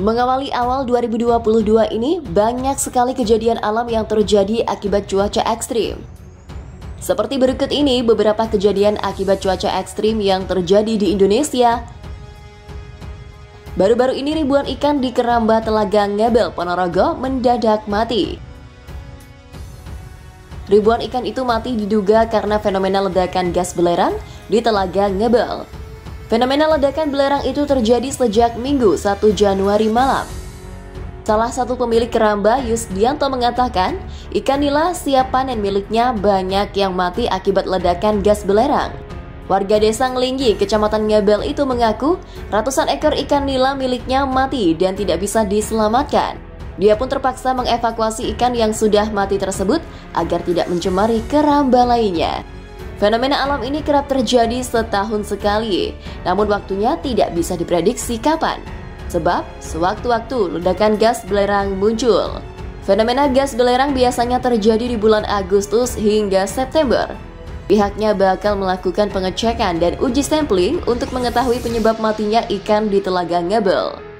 Mengawali awal 2022 ini, banyak sekali kejadian alam yang terjadi akibat cuaca ekstrim. Seperti berikut ini beberapa kejadian akibat cuaca ekstrim yang terjadi di Indonesia. Baru-baru ini ribuan ikan di Keramba Telaga Ngebel, Ponorogo mendadak mati. Ribuan ikan itu mati diduga karena fenomena ledakan gas belerang di Telaga Ngebel. Fenomena ledakan belerang itu terjadi sejak Minggu 1 Januari malam. Salah satu pemilik keramba, Yusdianto, mengatakan ikan nila siap panen miliknya banyak yang mati akibat ledakan gas belerang. Warga desa Ngelinggi, Kecamatan Ngebel itu mengaku ratusan ekor ikan nila miliknya mati dan tidak bisa diselamatkan. Dia pun terpaksa mengevakuasi ikan yang sudah mati tersebut agar tidak mencemari keramba lainnya. Fenomena alam ini kerap terjadi setahun sekali, namun waktunya tidak bisa diprediksi kapan. Sebab sewaktu-waktu ledakan gas belerang muncul. Fenomena gas belerang biasanya terjadi di bulan Agustus hingga September. Pihaknya bakal melakukan pengecekan dan uji sampling untuk mengetahui penyebab matinya ikan di Telaga Ngebel.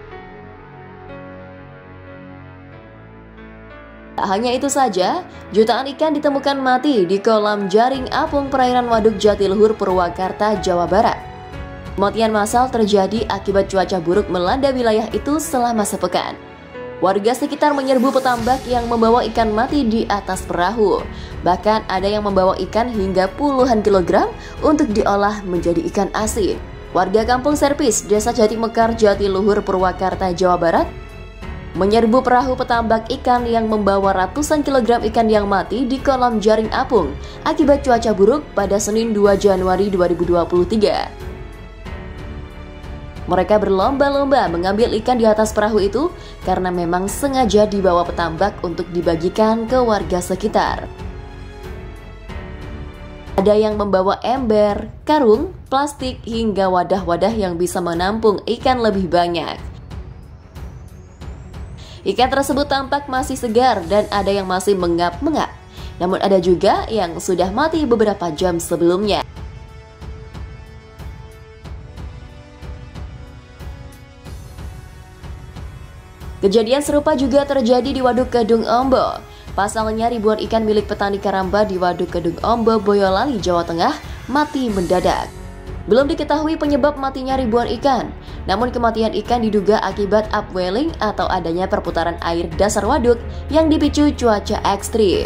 Tak hanya itu saja, jutaan ikan ditemukan mati di kolam jaring apung perairan Waduk Jatiluhur, Purwakarta, Jawa Barat. Kematian massal terjadi akibat cuaca buruk melanda wilayah itu selama sepekan. Warga sekitar menyerbu petambak yang membawa ikan mati di atas perahu. Bahkan ada yang membawa ikan hingga puluhan kilogram untuk diolah menjadi ikan asin. Warga Kampung Serpis, Desa Jati Mekar, Jatiluhur, Purwakarta, Jawa Barat menyerbu perahu petambak ikan yang membawa ratusan kilogram ikan yang mati di kolam jaring apung akibat cuaca buruk pada Senin 2 Januari 2023. Mereka berlomba-lomba mengambil ikan di atas perahu itu karena memang sengaja dibawa petambak untuk dibagikan ke warga sekitar. Ada yang membawa ember, karung, plastik, hingga wadah-wadah yang bisa menampung ikan lebih banyak. Ikan tersebut tampak masih segar dan ada yang masih mengap-mengap. Namun ada juga yang sudah mati beberapa jam sebelumnya. Kejadian serupa juga terjadi di Waduk Kedung Ombo. Pasalnya ribuan ikan milik petani karamba di Waduk Kedung Ombo, Boyolali, Jawa Tengah mati mendadak. Belum diketahui penyebab matinya ribuan ikan, namun kematian ikan diduga akibat upwelling atau adanya perputaran air dasar waduk yang dipicu cuaca ekstrim.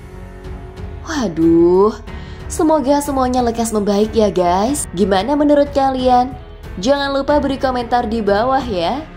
Waduh, semoga semuanya lekas membaik ya guys. Gimana menurut kalian? Jangan lupa beri komentar di bawah ya.